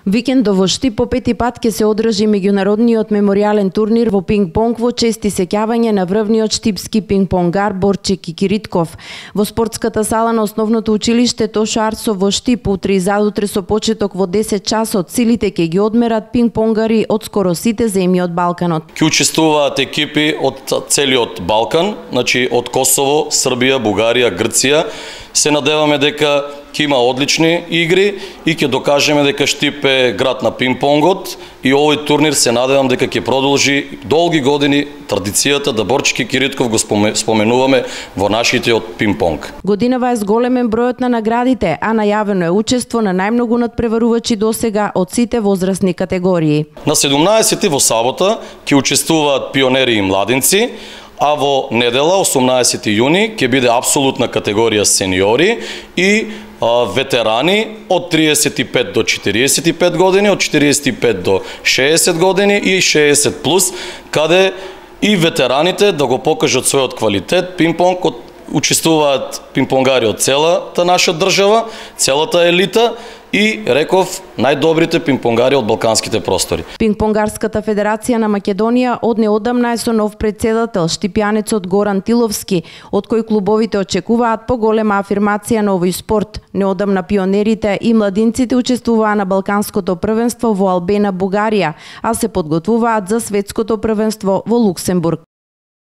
Викендов во Штип по пети пат ќе се одржи меѓународниот меморијален турнир во пинг-понг во чест и сеќавање на врвниот штипски пинг-понгар Борче Кикиритков. Во спортската сала на основното училиште Тошо Арцов во Штип утре и задутре со почеток во 10 часот силите ќе ги одмерат пинг-понгари од скоро сите земји од Балканот. Ќе учествуваат екипи од целиот Балкан, значи од Косово, Србија, Бугарија, Грција. Се надеваме дека ќе има одлични игри и ќе докажеме дека Штип е град на пинг-понгот и овој турнир се надевам дека ќе продолжи долги години традицијата да Борче Кикиритков го споменуваме во нашите од пинг-понг. Годинава е зголемен бројот на наградите, а најавено е учество на најмногу надпреварувачи досега од сите возрастни категории. На 17 во сабота ќе учествуваат пионери и младинци, а во недела, 18 јуни, ќе биде апсолутна категорија сениори и ветерани од 35 до 45 години, од 45 до 60 години и 60 плюс, каде и ветераните да го покажат својот квалитет. Пинг-понг учествуваат пинг-понгари од целата наша држава, целата елита и, реков, најдобрите пинг-понгари од балканските простори. Пинг-понгарската федерација на Македонија од неодамна е со нов председател, штипјанецот Горан Тиловски, од кој клубовите очекуваат поголема афирмација на овој спорт. Неодамна пионерите и младинците учествуваа на балканското првенство во Албена, Бугарија, а се подготвуваат за светското првенство во Луксембург.